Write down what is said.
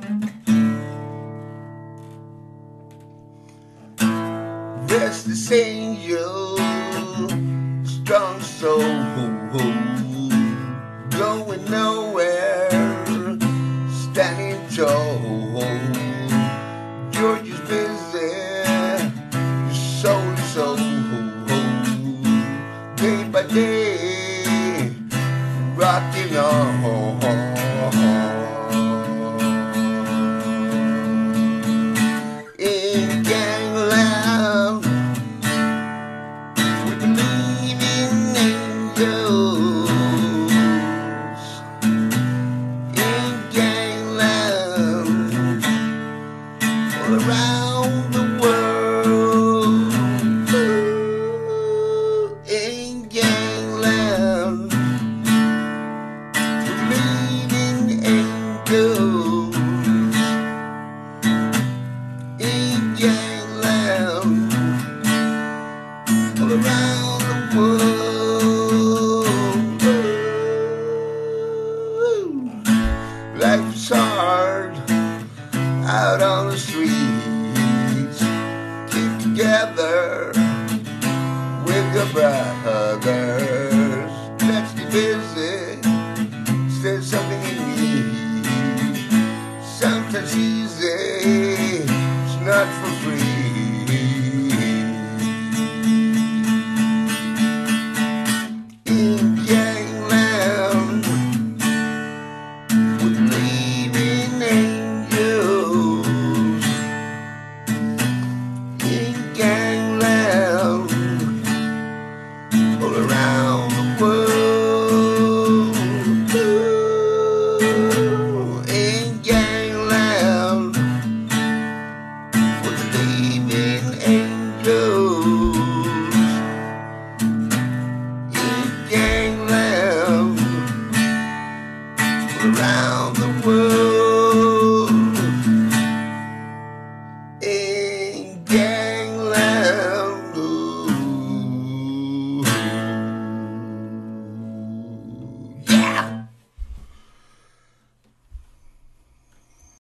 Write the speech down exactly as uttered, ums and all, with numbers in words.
Restless angel, strong soul, going nowhere, standing tall. George is busy, your soul is so, day by day, rocking on. In gangland, we believe in angels. In gangland, all around the world. In gangland, we believe in angels. In gangland, all around the world. Life is hard out on the streets. Keep together with your brothers. Let's get busy. Say something you need. Sometimes easy, it's not for free. In gangland, we believe in angels. In gangland, all around the world. In gangland, we believe in angels. In gangland, all around the world.